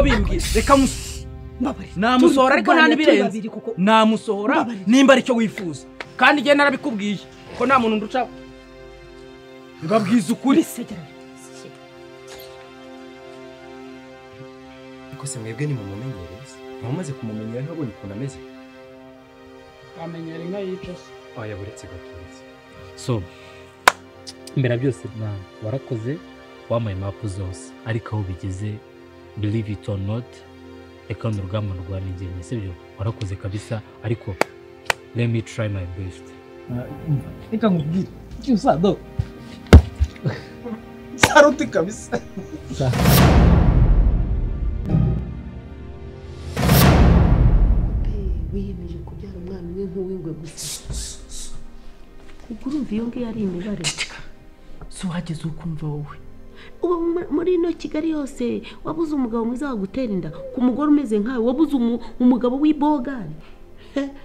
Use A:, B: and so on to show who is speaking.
A: bimbwira reka namusohora ariko nta nibirenze namusohora nimba ari cyo wifuza kandi igihe narabikubwiye ko nta muntu nduca babwiza ukuri
B: ariko se mwebwe ni mumumenyereye mumaze kumumenyera ntabonye ukuntu ameze
C: amenyera inka yica se
B: oya buretse gatuza
D: so mbere byose warakoze wamaye mapu zose ariko aho bigeze believe it or not reka n'urugamba rwani njye sibyo warakoze kabisa ariko let me try my best
C: reka nkubwire cyusado saruti kabisa
E: wiyemeje kubyara umwana umwe nk'uw'ingwe gusa ubwo urumva iyo ngiyo ari imibare
A: so wageze ukumva wowe
E: uba muri ino Kigali yose wabuze umugabo mwiza wagutera inda ku mugore umeze nkawe wabuze umugabo w'ibogari